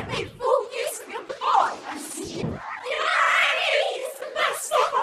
make full use of your box. Yes! Let's stop